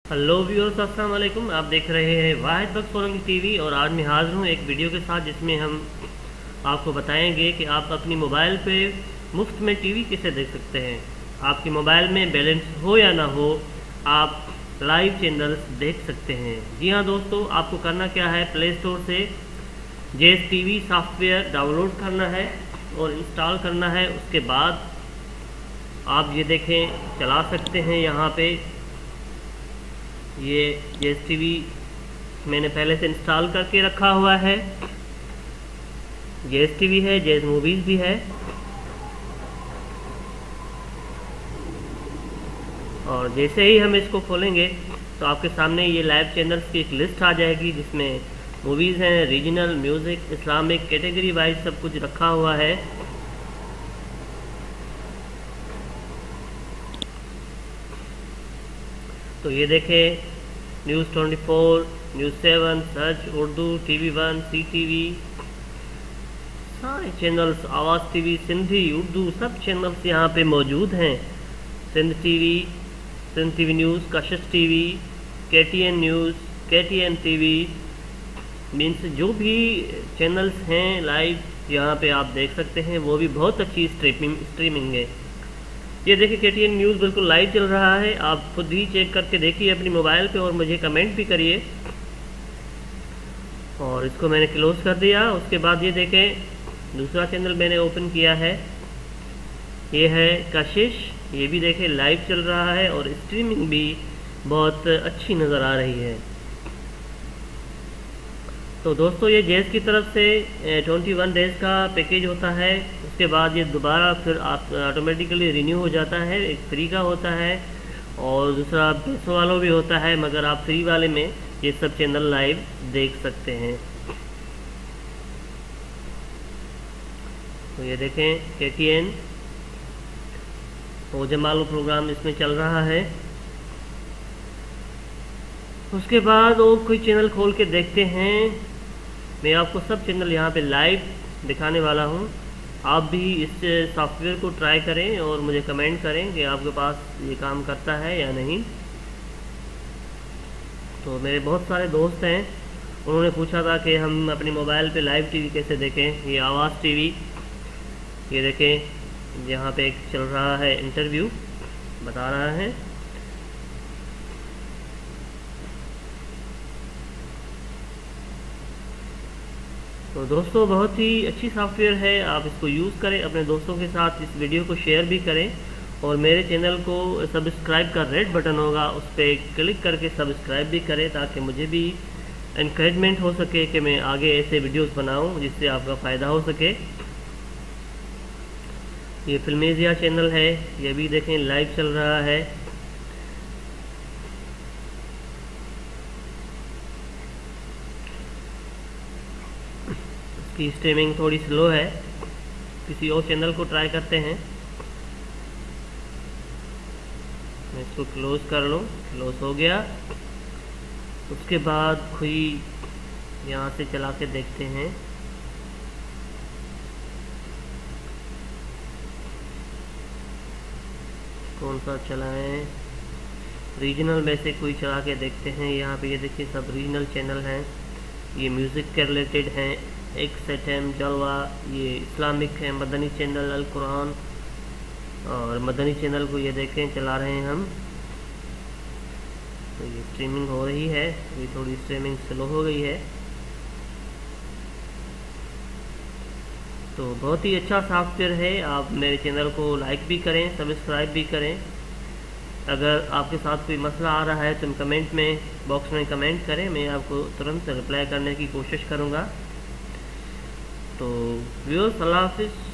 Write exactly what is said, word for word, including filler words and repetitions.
Hello viewers, अस्सलाम वालेकुम। आप देख रहे हैं वाहिद बख्श सोलंकी टीवी और आज मैं हाजिर हूँ एक वीडियो के साथ जिसमें हम आपको बताएंगे कि आप अपनी मोबाइल पे मुफ्त में टीवी कैसे देख सकते हैं। आपके मोबाइल में बैलेंस हो या ना हो, आप लाइव चैनल्स देख सकते हैं। जी हाँ दोस्तों, आपको करना क्या है, प्ले स्टोर से जेएस टीवी सॉफ्टवेयर डाउनलोड करना है और इंस्टॉल करना है। उसके बाद आप ये देखें, चला सकते हैं। यहाँ पे ये जेएस टीवी मैंने पहले से इंस्टॉल करके रखा हुआ है। जेएस टीवी है, जेएस मूवीज़ भी है। और जैसे ही हम इसको खोलेंगे तो आपके सामने ये लाइव चैनल्स की एक लिस्ट आ जाएगी जिसमें मूवीज़ हैं, regional, music, Islamic, category wise सब कुछ रखा हुआ है। तो ये देखें, news twenty four, news seven, search, Urdu, TV one, C TV, सारे चैनल्स, आवाज़ टीवी, सिंधी, उर्दू, सब चैनल्स यहाँ पे मौजूद हैं। Sindh TV, Sindh TV news, Kashish TV, KTN news, KTN TV, means जो भी चैनल्स हैं लाइव यहाँ पे आप देख सकते हैं। वो भी बहुत अच्छी स्ट्रीमिंग स्ट्रीमिंग है। ये देखिए, केटीएन न्यूज़ बिल्कुल लाइव चल रहा है। आप खुद ही चेक करके देखिए अपनी मोबाइल पे और मुझे कमेंट भी करिए। और इसको मैंने क्लोज कर दिया। उसके बाद ये देखें, दूसरा चैनल मैंने ओपन किया है, ये है कशिश। ये भी देखें लाइव चल रहा है और स्ट्रीमिंग भी बहुत अच्छी नज़र आ रही है। तो दोस्तों, ये जेएस की तरफ से इक्कीस डेज़ का पैकेज होता है। उसके बाद ये दोबारा फिर आप ऑटोमेटिकली रिन्यू हो जाता है। एक फ्री का होता है और दूसरा पैसों वालों भी होता है, मगर आप फ्री वाले में ये सब चैनल लाइव देख सकते हैं। तो ये देखें, केटीएन वो जमालो प्रोग्राम इसमें चल रहा है। उसके बाद और कोई चैनल खोल के देखते हैं। मैं आपको सब चैनल यहाँ पे लाइव दिखाने वाला हूँ। आप भी इस सॉफ्टवेयर को ट्राई करें और मुझे कमेंट करें कि आपके पास ये काम करता है या नहीं। तो मेरे बहुत सारे दोस्त हैं, उन्होंने पूछा था कि हम अपनी मोबाइल पे लाइव टीवी कैसे देखें। ये आवाज़ टीवी, ये देखें, यहाँ पे एक चल रहा है इंटरव्यू, बता रहा है। तो दोस्तों, बहुत ही अच्छी सॉफ्टवेयर है, आप इसको यूज़ करें, अपने दोस्तों के साथ इस वीडियो को शेयर भी करें। और मेरे चैनल को सब्सक्राइब का रेड बटन होगा, उस पर क्लिक करके सब्सक्राइब भी करें ताकि मुझे भी इनकरेजमेंट हो सके कि मैं आगे ऐसे वीडियोस बनाऊं जिससे आपका फ़ायदा हो सके। ये फिल्मेजिया चैनल है, ये भी देखें लाइव चल रहा है। की स्ट्रीमिंग थोड़ी स्लो है, किसी और चैनल को ट्राई करते हैं। मैं इसको क्लोज कर लूँ, क्लोज हो गया। उसके बाद कोई यहाँ से चला के देखते हैं। कौन सा चलाएं, रीजनल में से कोई चला के देखते हैं। यहाँ पे ये देखिए, सब रीजनल चैनल हैं। ये म्यूज़िक के रिलेटेड हैं, एक सेट है जलवा, ये इस्लामिक है, मदनी चैनल अल कुरान, और मदनी चैनल को ये देखें चला रहे हैं हम। तो ये स्ट्रीमिंग हो रही है, ये थोड़ी स्ट्रीमिंग स्लो हो गई है। तो बहुत ही अच्छा सॉफ्टवेयर है। आप मेरे चैनल को लाइक भी करें, सब्सक्राइब भी करें। अगर आपके साथ कोई मसला आ रहा है तो कमेंट में बॉक्स में कमेंट करें, मैं आपको तुरंत रिप्लाई करने की कोशिश करूँगा। तो व्यूअर्स, अल्लाह हाफिज़।